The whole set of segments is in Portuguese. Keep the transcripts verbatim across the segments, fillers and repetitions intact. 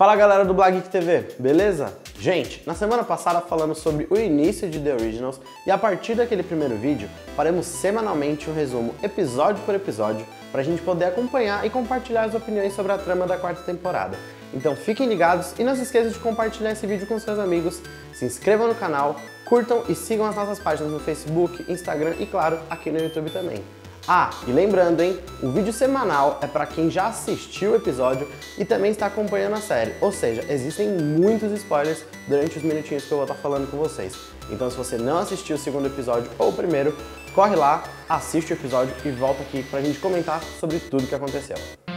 Fala galera do Blog Geek T V, beleza? Gente, na semana passada falamos sobre o início de The Originals e a partir daquele primeiro vídeo faremos semanalmente um resumo episódio por episódio para a gente poder acompanhar e compartilhar as opiniões sobre a trama da quarta temporada. Então fiquem ligados e não se esqueçam de compartilhar esse vídeo com seus amigos, se inscrevam no canal, curtam e sigam as nossas páginas no Facebook, Instagram e claro, aqui no YouTube também. Ah, e lembrando, hein, o vídeo semanal é para quem já assistiu o episódio e também está acompanhando a série, ou seja, existem muitos spoilers durante os minutinhos que eu vou estar falando com vocês. Então se você não assistiu o segundo episódio ou o primeiro, corre lá, assiste o episódio e volta aqui pra gente comentar sobre tudo que aconteceu.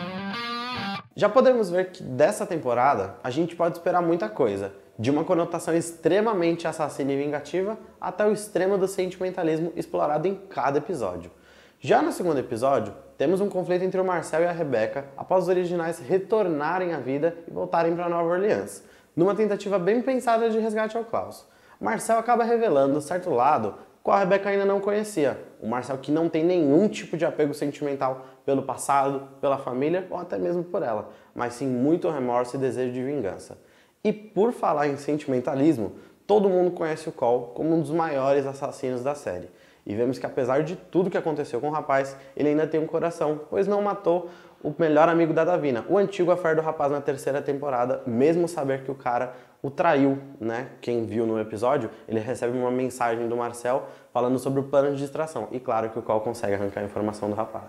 Já podemos ver que dessa temporada a gente pode esperar muita coisa, de uma conotação extremamente assassina e vingativa até o extremo do sentimentalismo explorado em cada episódio. Já no segundo episódio, temos um conflito entre o Marcel e a Rebecca após os originais retornarem à vida e voltarem para Nova Orleans, numa tentativa bem pensada de resgate ao Klaus. Marcel acaba revelando certo lado qual a Rebecca ainda não conhecia, o Marcel que não tem nenhum tipo de apego sentimental pelo passado, pela família ou até mesmo por ela, mas sim muito remorso e desejo de vingança. E por falar em sentimentalismo, todo mundo conhece o Cole como um dos maiores assassinos da série. E vemos que apesar de tudo que aconteceu com o rapaz, ele ainda tem um coração, pois não matou o melhor amigo da Davina, o antigo affair do rapaz na terceira temporada, mesmo saber que o cara o traiu, né? Quem viu no episódio, ele recebe uma mensagem do Marcel falando sobre o plano de distração. E claro que o Cole consegue arrancar a informação do rapaz.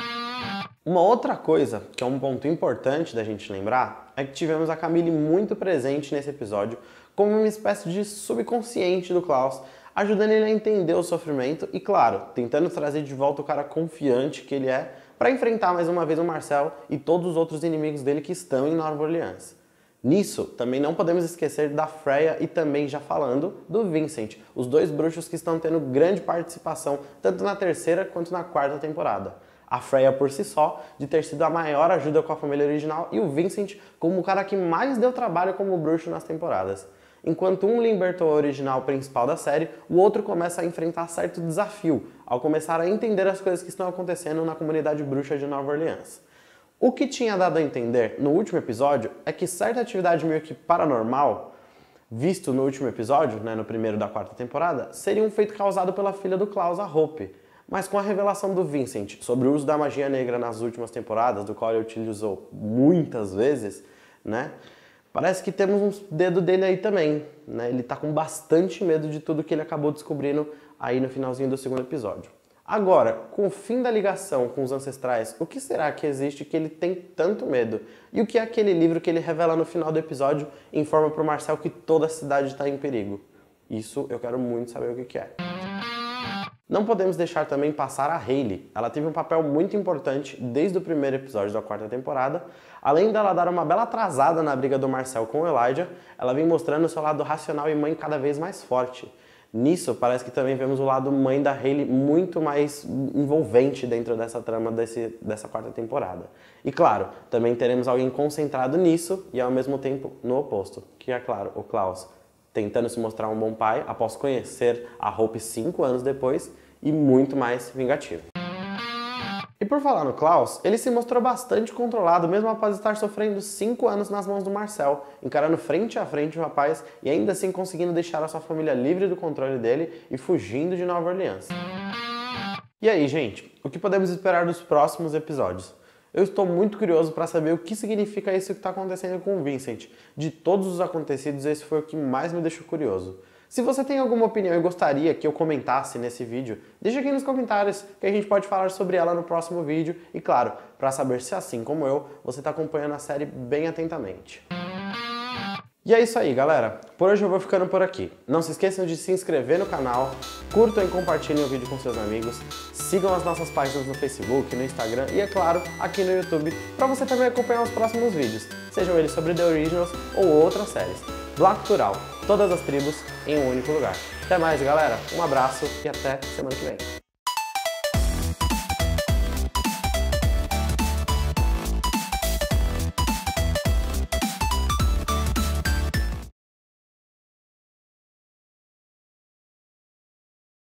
Uma outra coisa, que é um ponto importante da gente lembrar, é que tivemos a Camille muito presente nesse episódio, como uma espécie de subconsciente do Klaus, ajudando ele a entender o sofrimento e, claro, tentando trazer de volta o cara confiante que ele é para enfrentar mais uma vez o Marcel e todos os outros inimigos dele que estão em Nova Orleans. Nisso, também não podemos esquecer da Freya e também, já falando, do Vincent, os dois bruxos que estão tendo grande participação tanto na terceira quanto na quarta temporada. A Freya por si só, de ter sido a maior ajuda com a família original, e o Vincent como o cara que mais deu trabalho como bruxo nas temporadas. Enquanto um libertou o original principal da série, o outro começa a enfrentar certo desafio, ao começar a entender as coisas que estão acontecendo na comunidade bruxa de Nova Orleans. O que tinha dado a entender no último episódio é que certa atividade meio que paranormal, visto no último episódio, né, no primeiro da quarta temporada, seria um feito causado pela filha do Klaus, a Hope. Mas com a revelação do Vincent sobre o uso da magia negra nas últimas temporadas, do qual ele utilizou muitas vezes, né? Parece que temos um dedo dele aí também, né? Ele tá com bastante medo de tudo que ele acabou descobrindo aí no finalzinho do segundo episódio. Agora, com o fim da ligação com os ancestrais, o que será que existe que ele tem tanto medo? E o que é aquele livro que ele revela no final do episódio e informa pro Marcel que toda a cidade está em perigo? Isso eu quero muito saber o que que é. Não podemos deixar também passar a Hayley. Ela teve um papel muito importante desde o primeiro episódio da quarta temporada. Além dela dar uma bela atrasada na briga do Marcel com o Elijah, ela vem mostrando o seu lado racional e mãe cada vez mais forte. Nisso, parece que também vemos o lado mãe da Hayley muito mais envolvente dentro dessa trama desse, dessa quarta temporada. E claro, também teremos alguém concentrado nisso e ao mesmo tempo no oposto, que é claro, o Klaus, tentando se mostrar um bom pai após conhecer a Hope cinco anos depois e muito mais vingativo. E por falar no Klaus, ele se mostrou bastante controlado mesmo após estar sofrendo cinco anos nas mãos do Marcel, encarando frente a frente o rapaz e ainda assim conseguindo deixar a sua família livre do controle dele e fugindo de Nova Orleans. E aí, gente, o que podemos esperar dos próximos episódios? Eu estou muito curioso para saber o que significa isso que está acontecendo com o Vincent. De todos os acontecidos, esse foi o que mais me deixou curioso. Se você tem alguma opinião e gostaria que eu comentasse nesse vídeo, deixa aqui nos comentários que a gente pode falar sobre ela no próximo vídeo. E claro, para saber se assim como eu, você está acompanhando a série bem atentamente. E é isso aí, galera. Por hoje eu vou ficando por aqui. Não se esqueçam de se inscrever no canal, curtam e compartilhem o vídeo com seus amigos, sigam as nossas páginas no Facebook, no Instagram e, é claro, aqui no YouTube, para você também acompanhar os próximos vídeos, sejam eles sobre The Originals ou outras séries. Bloco Cultural, todas as tribos em um único lugar. Até mais, galera. Um abraço e até semana que vem.